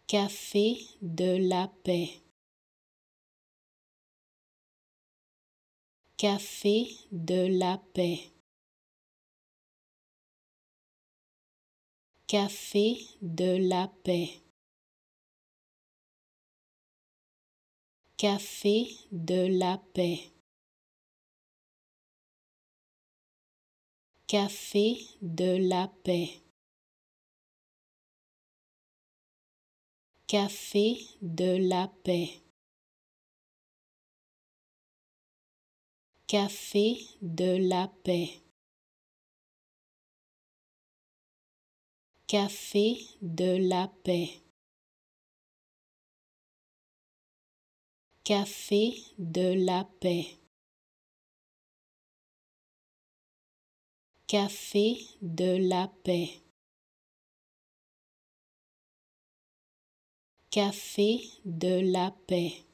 Café de la paix. Café de la paix. Café de la paix. Café de la paix. Café de la paix. Café de la paix. Café de la paix. Café de la paix. Café de la paix. Café de la paix. Café de la paix.